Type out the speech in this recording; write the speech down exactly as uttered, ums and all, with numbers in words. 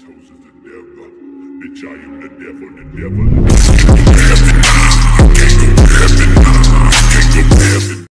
toes is the devil. Bitch, I am the devil, the devil.